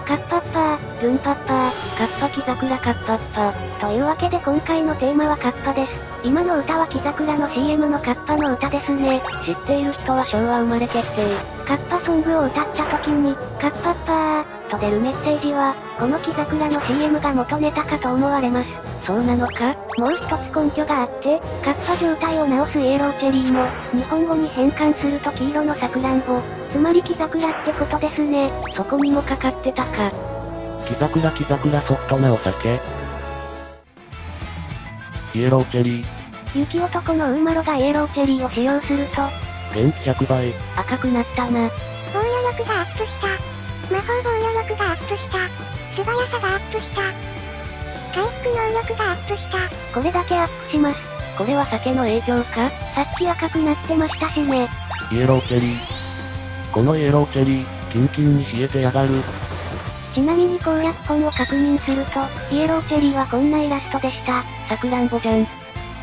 カッパッパー、ルンパッパー、 カッパ木桜カッパッパ。 というわけで今回のテーマはカッパです。今の歌は木桜の CM のカッパの歌ですね。 知っている人は昭和生まれ決定。 カッパソングを歌った時に、カッパッパーと出るメッセージは、この木桜の CM が元ネタかと思われます。 そうなのか？ もう一つ根拠があって、カッパ状態を直すイエローチェリーも、日本語に変換すると黄色のさくらんぼ、つまり木桜ってことですね。 そこにもかかってたか。木桜ソフトなお酒。イエローチェリー。 雪男のウーマロがイエローチェリーを使用すると、 元気100倍。 赤くなったな。 防御力がアップした。魔法防御力がアップした。素早さがアップした。回復能力がアップした。 これだけアップします。 これは酒の影響か？ さっき赤くなってましたしね。 イエローチェリー。このイエローチェリー、キンキンに冷えてやがる。 ちなみに攻略本を確認すると、イエローチェリーはこんなイラストでした。 さくらんぼじゃん。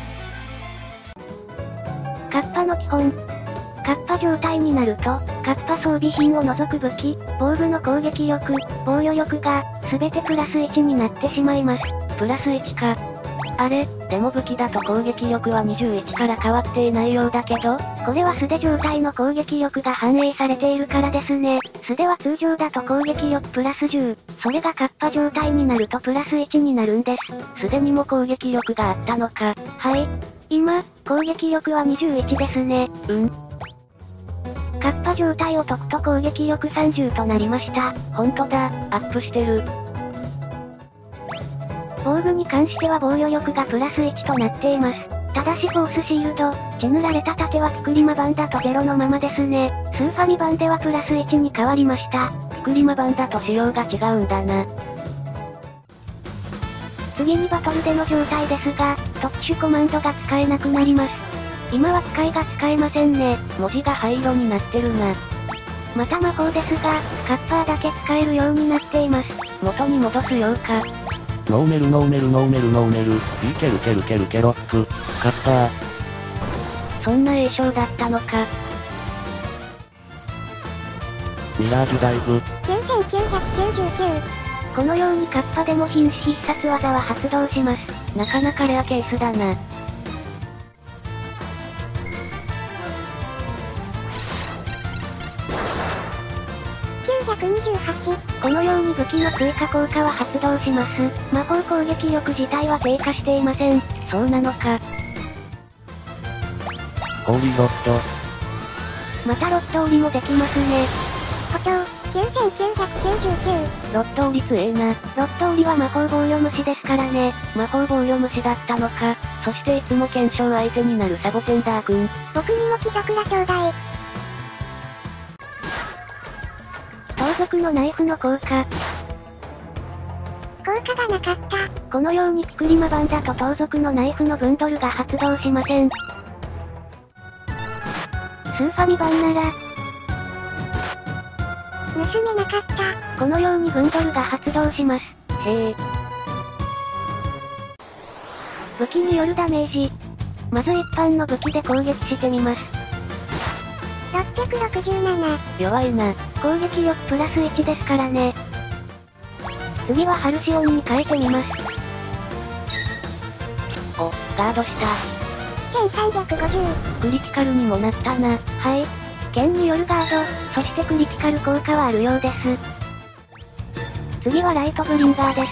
カッパの基本。カッパ状態になると、カッパ装備品を除く武器、防具の攻撃力、防御力が、すべてプラス1になってしまいます。 プラス1か。あれ、でも武器だと攻撃力は21から変わっていないようだけど、 これは素手状態の攻撃力が反映されているからですね。素手は通常だと攻撃力プラス10。それがカッパ状態になるとプラス1になるんです。 素手にも攻撃力があったのか。 はい。今、攻撃力は21ですね。カッパ状態を解くと攻撃力30となりました。 ほんとだ、アップしてる。 防具に関しては防御力がプラス1となっています。ただしフォースシールド、血塗られた盾はピクリマ版だと0のままですね。スーファミ版ではプラス1に変わりました。 ピクリマ版だと仕様が違うんだな。 次にバトルでの状態ですが、特殊コマンドが使えなくなります。今は使いが使えませんね。 文字が灰色になってるな。 また魔法ですが、カッパーだけ使えるようになっています。 元に戻すようか。ノーメルノーメルノーメルノーメル、いけるけるけるケロップ、カッパー。 そんな栄称だったのか。 ミラージュダイブ。 9999。 このようにカッパでも瀕死必殺技は発動します。 なかなかレアケースだな。 928。 このように武器の追加効果は発動します。魔法攻撃力自体は低下していません。 そうなのか。ホーリーロッド。 またロッド折りもできますね。 補強、9999。 ロッド折り強えな。 ロッド折りは魔法防御虫ですからね。 魔法防御虫だったのか。そしていつも検証相手になるサボテンダーくん。 僕にも木桜ちょうだい。 盗賊のナイフの効果。 効果がなかった。 このようにピクリマ版だと盗賊のナイフのブンドルが発動しません。スーファミ版なら、 盗めなかった。 このようにブンドルが発動します。 へえ。 武器によるダメージ。まず一般の武器で攻撃してみます。 667。 弱いな。 攻撃力プラス1ですからね。次はハルシオンに変えてみます。 お、ガードした。 1350。 クリティカルにもなったな。 はい。剣によるガード、そしてクリティカル効果はあるようです。次はライトブリンガーです。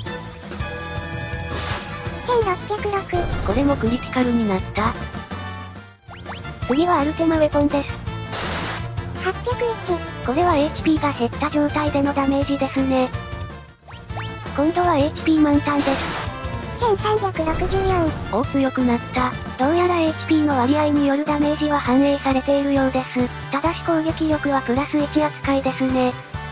1606。 これもクリティカルになった。 次はアルテマウェポンです。 801。 これは HP が減った状態でのダメージですね。今度は HP 満タンです。 1364。 お、強くなった。 どうやら HP の割合によるダメージは反映されているようです。ただし攻撃力はプラス1扱いですね。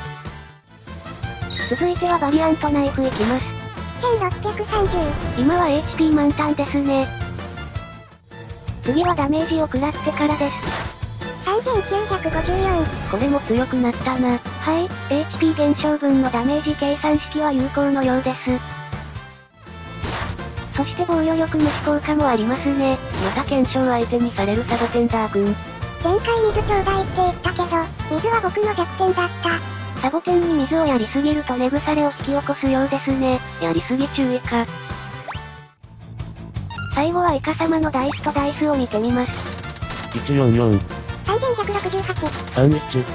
続いてはバリアントナイフいきます。 1630。 今は HP 満タンですね。次はダメージを食らってからです。 3954。 これも強くなったな。 はい、HP 減少分のダメージ計算式は有効のようです。そして防御力無視効果もありますね。 また検証相手にされるサボテンダーくん。 前回水ちょうだいって言ったけど、水は僕の弱点だった。 サボテンに水をやりすぎると根腐れを引き起こすようですね。やりすぎ注意か。最後はイカ様のダイスとダイスを見てみます。 144。 3168。 31。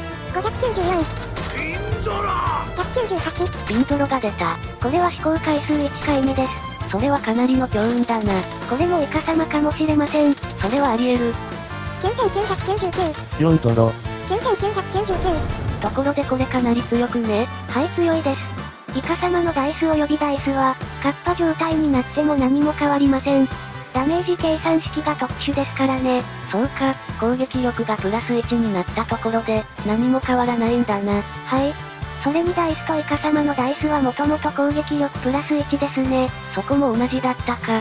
594。198。 ピンゾロが出た。これは試行回数1回目です。それはかなりの強運だな。これもイカ様かもしれません。それはあり得る。 9999。 4ゾロ。 9999。 ところでこれかなり強くね。はい、強いです。イカ様のダイス及びダイスは、カッパ状態になっても何も変わりません。ダメージ計算式が特殊ですからね。 そうか、攻撃力がプラス1になったところで、何も変わらないんだな。 はい。それにダイスとイカ様のダイスはもともと攻撃力プラス1ですね。 そこも同じだったか。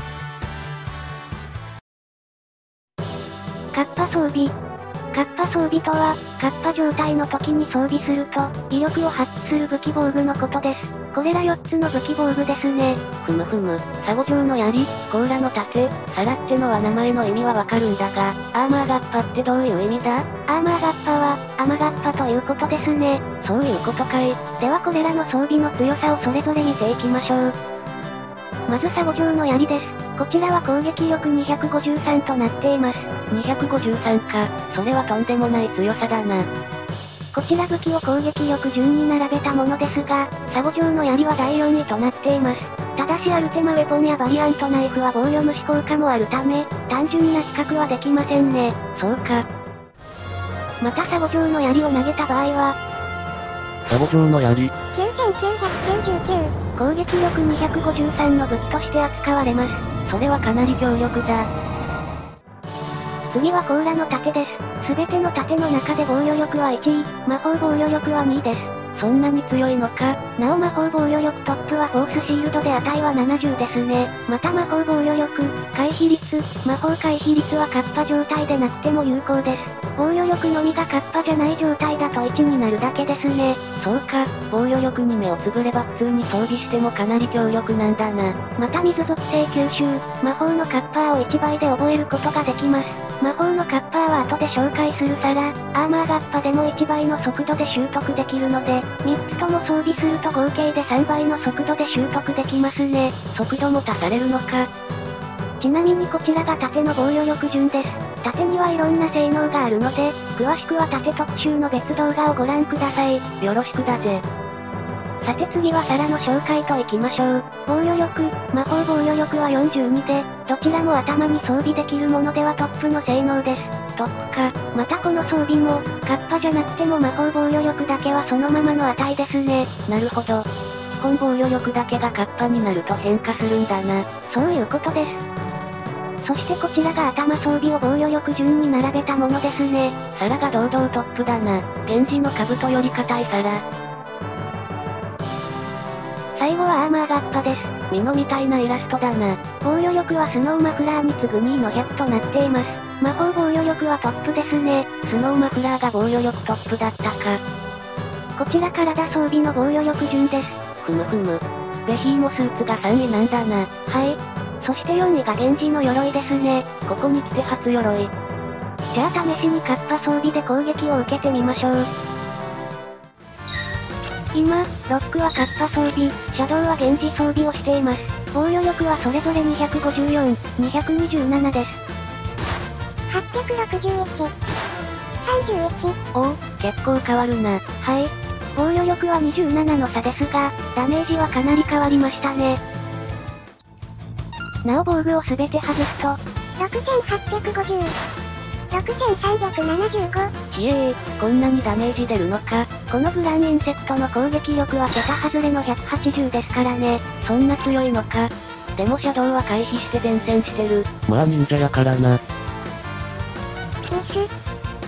カッパ装備。カッパ装備とは、カッパ状態の時に装備すると、威力を発揮する武器防具のことです。これら4つの武器防具ですね。 ふむふむ、サゴ状の槍、甲羅の盾、サラってのは名前の意味はわかるんだが、アーマーガッパってどういう意味だ？ アーマーガッパは、アマガッパということですね。 そういうことかい。 ではこれらの装備の強さをそれぞれ見ていきましょう。まずサゴ状の槍です。こちらは攻撃力253となっています。 253か、それはとんでもない強さだな。 こちら武器を攻撃力順に並べたものですが、サゴ状の槍は第4位となっています。ただしアルテマウェポンやバリアントナイフは防御無視効果もあるため、単純な比較はできませんね。 そうか。 またサゴ状の槍を投げた場合は、 サゴ状の槍。 9999。 攻撃力253の武器として扱われます。 それはかなり強力だ。 次は甲羅の盾です。すべての盾の中で防御力は1位、魔法防御力は2位です。 そんなに強いのか。 なお魔法防御力トップはフォースシールドで値は70ですね。また魔法防御力、回避率、魔法回避率はカッパ状態でなくても有効です。防御力のみがカッパじゃない状態だと1になるだけですね。 そうか、防御力に目をつぶれば普通に装備してもかなり強力なんだな。 また水属性吸収、魔法のカッパーを1倍で覚えることができます。魔法のカッパーは後で紹介するさら、アーマーガッパでも1倍の速度で習得できるので、3つとも装備すると合計で3倍の速度で習得できますね。 速度も足されるのか。 ちなみにこちらが盾の防御力順です。盾にはいろんな性能があるので、詳しくは盾特集の別動画をご覧ください。 よろしくだぜ。 さて次はサラの紹介といきましょう。防御力、魔法防御力は42で、どちらも頭に装備できるものではトップの性能です。 トップか。 またこの装備も、カッパじゃなくても魔法防御力だけはそのままの値ですね。 なるほど。基本防御力だけがカッパになると変化するんだな。 そういうことです。そしてこちらが頭装備を防御力順に並べたものですね。 サラが堂々トップだな。源氏の兜より硬いサラ。 最後はアーマーガッパです。 ミノみたいなイラストだな。 防御力はスノーマフラーに次ぐ2位の100となっています。魔法防御力はトップですね。 スノーマフラーが防御力トップだったか。 こちら体装備の防御力順です。 ふむふむ。ベヒーモスーツが3位なんだな。 はい。そして4位が源氏の鎧ですね。 ここに来て初鎧。 じゃあ試しにカッパ装備で攻撃を受けてみましょう。今、ロックはカッパ装備、シャドウは源氏装備をしています。防御力はそれぞれ254、227です。 861、31。 おお、結構変わるな。 はい。防御力は27の差ですが、ダメージはかなり変わりましたね。なお防具をすべて外すと、 6850。6375。 ひえー、こんなにダメージ出るのか。 このグランインセクトの攻撃力は桁外れの180ですからね。 そんな強いのか。でもシャドウは回避して前線してる。まあ忍者やからな。 ミス。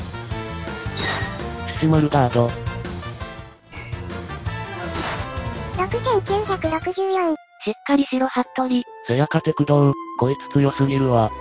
シシマルガード。 6964。 しっかりしろハットリ。 せやかて駆動、こいつ強すぎるわ。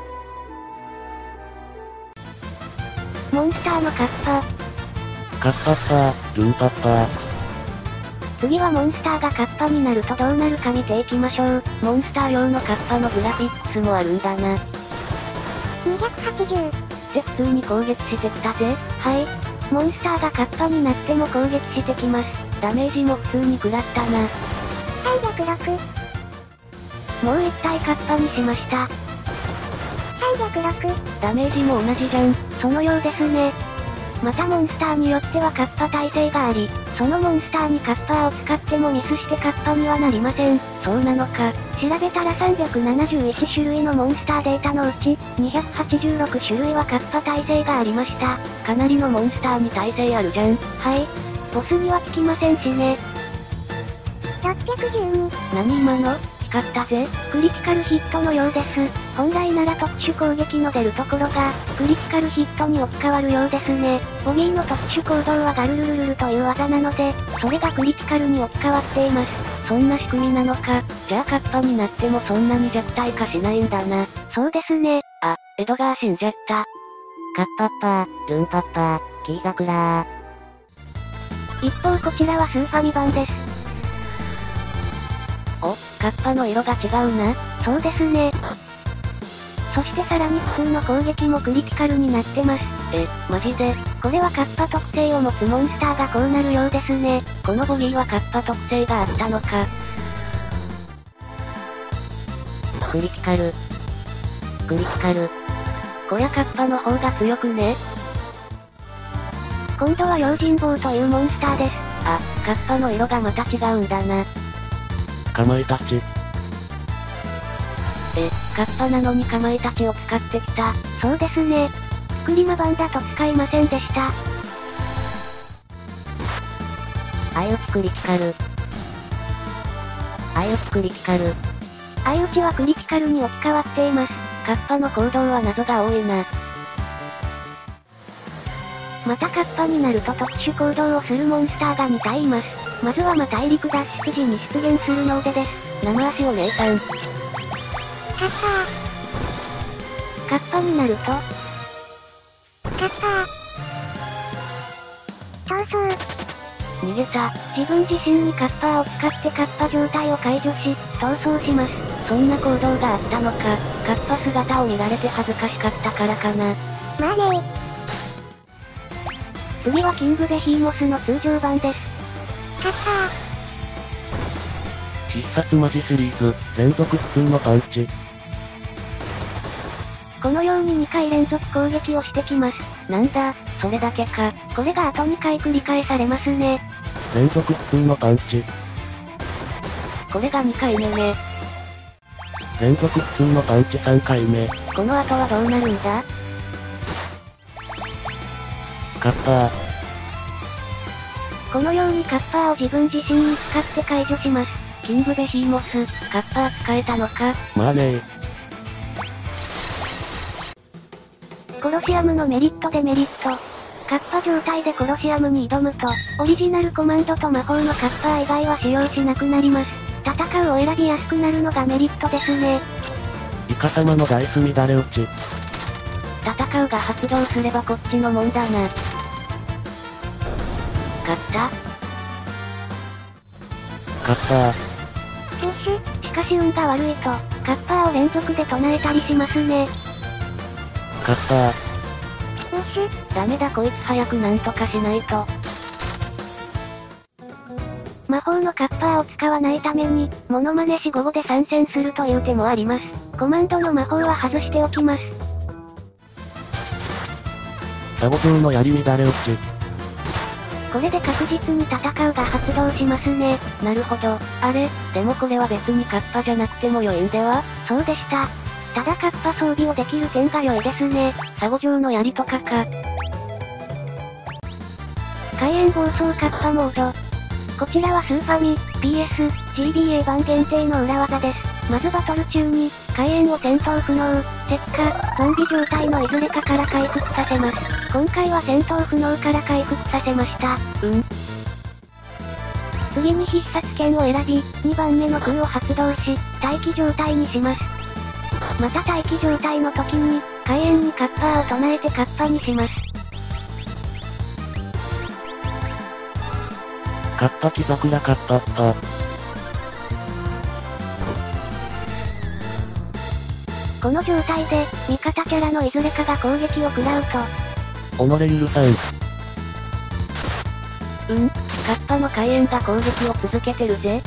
モンスターのカッパ。 カッパッパー、ルンパッパー。 次はモンスターがカッパになるとどうなるか見ていきましょう。 モンスター用のカッパのグラフィックスもあるんだな。 280。 で普通に攻撃してきたぜ。 はい。 モンスターがカッパになっても攻撃してきます。 ダメージも普通に食らったな。 306。 もう1体カッパにしました。 306。 ダメージも同じじゃん。 そのようですね。またモンスターによってはカッパ耐性があり、そのモンスターにカッパーを使ってもミスしてカッパにはなりません。 そうなのか。 調べたら371種類のモンスターデータのうち、286種類はカッパ耐性がありました。 かなりのモンスターに耐性あるじゃん。 はい。ボスには効きませんしね。 612。 何今の？光ったぜ。 クリティカルヒットのようです。本来なら特殊攻撃の出るところが、クリティカルヒットに置き換わるようですね。ボギーの特殊行動はガルルルルルという技なので、それがクリティカルに置き換わっています。 そんな仕組みなのか。じゃあカッパになってもそんなに弱体化しないんだな。 そうですね。 あ、エドガー死んじゃった。 カッパッパー、ルンパッパー、キーガクラー。 一方こちらはスーファミ版です。 お、カッパの色が違うな。 そうですね。そしてさらに普通の攻撃もクリティカルになってます。 マジで？ これはカッパ特性を持つモンスターがこうなるようですね。 このボギーはカッパ特性があったのか。 クリティカル。クリティカル。 こりゃカッパの方が強くね？ 今度は用心棒というモンスターです。 あ、カッパの色がまた違うんだな。 かまいたち。 カッパなのにかまいたちを使ってきた。 そうですね。スクリマ版だと使いませんでした。 相打ちクリティカル。相打ちクリティカル。 相打ちはクリティカルに置き換わっています。 カッパの行動は謎が多いな。 またカッパになると特殊行動をするモンスターが2体います。まずは大陸脱出時に出現するのでです。 生足お姉さん。 カッカッパになると、 パー。逃走。 逃げた。 自分自身にカッパーを使ってカッパ状態を解除し、逃走します。 そんな行動があったのか。カッパ姿を見られて恥ずかしかったからかな。 まあね次はキングベヒーモスの通常版です。 カッパ必殺マジシリーズ、連続普通のパンチ。 このように2回連続攻撃をしてきます。 なんだ、それだけか。 これがあと2回繰り返されますね。 連続普通のパンチ。 これが2回目ね。 連続普通のパンチ3回目。 この後はどうなるんだ？ カッパー。 このようにカッパーを自分自身に使って解除します。 キングベヒーモス、カッパー使えたのか？ まあねコロシアムのメリットデメリット。カッパ状態でコロシアムに挑むと、オリジナルコマンドと魔法のカッパー以外は使用しなくなります。戦うを選びやすくなるのがメリットですね。 イカ様のダイス乱れ落ち。 戦うが発動すればこっちのもんだな。勝ったカッパー。 ミス。 しかし運が悪いと、カッパーを連続で唱えたりしますね。 カッパー。 ミス。 ダメだこいつ早くなんとかしないと。 魔法のカッパーを使わないために、モノマネし午後で参戦するという手もあります。コマンドの魔法は外しておきます。 サボ状の槍乱れ落ち。 これで確実に戦うが発動しますね。 なるほど。あれ、でもこれは別にカッパじゃなくても良いんでは？ そうでした。ただカッパ装備をできる点が良いですね。 サゴ状の槍とかか。 開演暴走カッパモード。こちらはスーファミ、PS、GBA 版限定の裏技です。まずバトル中に、開演を戦闘不能、石化、ゾンビ状態のいずれかから回復させます。今回は戦闘不能から回復させました。次に必殺剣を選び、2番目の空を発動し、待機状態にします。また待機状態の時に、開演にカッパーを唱えてカッパにします。 カッパキザクラカッパッパ。 この状態で、味方キャラのいずれかが攻撃を食らうと、 己許さん。 カッパの海援が攻撃を続けてるぜ。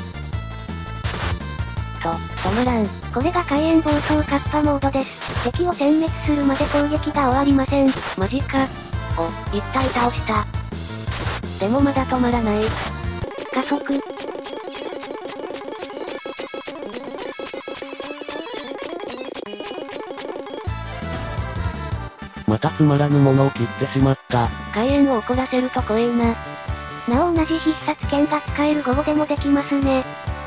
止まらん。 これが海援暴走カッパモードです。敵を殲滅するまで攻撃が終わりません。 マジか。一体倒した。でもまだ止まらない。 加速。 またつまらぬものを切ってしまった。 海援を怒らせると怖えな。 なお同じ必殺剣が使える午後でもできますね。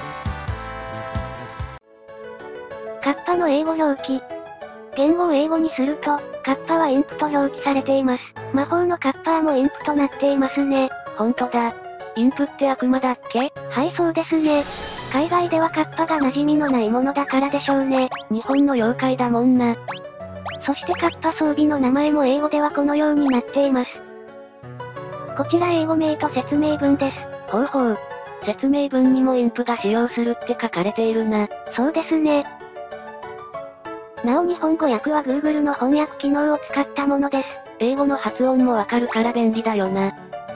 カッパの英語表記。言語を英語にすると、カッパはインプと表記されています。魔法のカッパーもインプとなっていますね。 ほんとだ。インプって悪魔だっけ？ はい、そうですね。海外ではカッパが馴染みのないものだからでしょうね。 日本の妖怪だもんな。 そしてカッパ装備の名前も英語ではこのようになっています。こちら英語名と説明文です。 ほうほう。説明文にもインプが使用するって書かれているな。 そうですね。なお日本語訳は Google の翻訳機能を使ったものです。 英語の発音もわかるから便利だよな。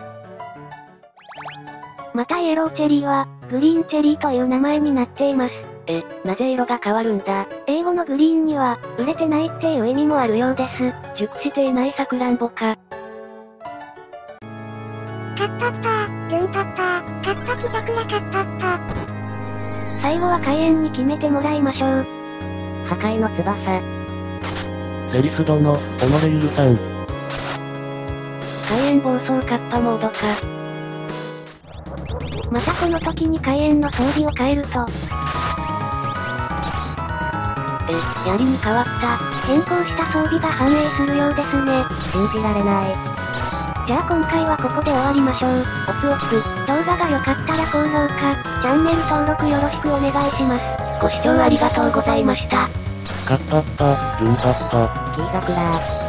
またイエローチェリーは、グリーンチェリーという名前になっています。 なぜ色が変わるんだ？ 英語のグリーンには、売れてないっていう意味もあるようです。 熟していないサクランボか。 カッパッパー、ルンパッパー、カッパキザクラカッパッパー。 最後は海援に決めてもらいましょう。 破壊の翼。 セリス殿、己許さん。 海援暴走カッパモードか。 またこの時に海援の装備を変えると、 槍に変わった。 変更した装備が反映するようですね。 信じられない。 じゃあ今回はここで終わりましょう。 おつ。 動画が良かったら高評価、チャンネル登録よろしくお願いします。 ご視聴ありがとうございました。 カッパッパ、ルンパッパ。 キーザクラー。